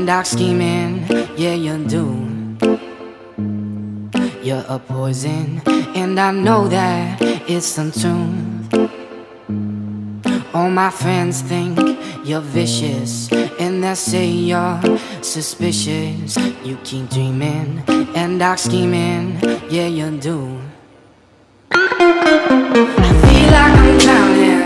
and dark scheming, yeah you do. You're a poison, and I know that it's untuned. All my friends think you're vicious, and they say you're suspicious. You keep dreaming and dark scheming, yeah you do. I feel like I'm drowning.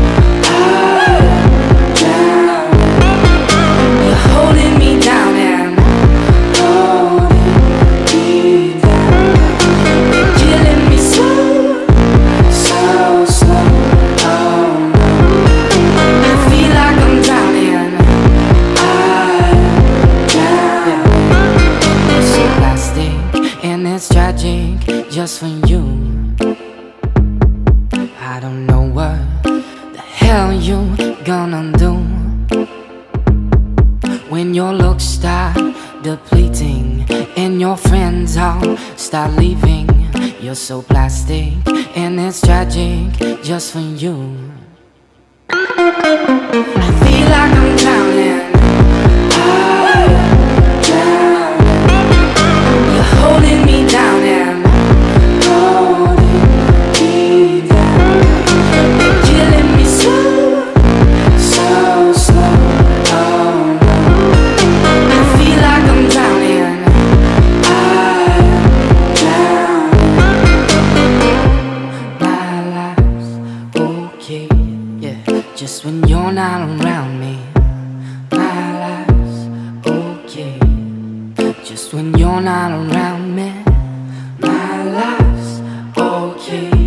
You're holding me down and holding me down. You're killing me slow, so slow. Oh no, I feel like I'm drowning. I'm drowning. It's so plastic and it's tragic just for you. I don't know what the hell you gonna do when your looks start depleting and your friends all start leaving. You're so plastic and it's tragic just for you. I feel like I'm drowning. I'm drowning. You're holding me down and holding me down. You're killing me slow, so slow. Oh no, I feel like I'm drowning. I'm drowning. My life's okay, yeah, just when you're not around me. My life's okay, just when you're not around me. My life's okay.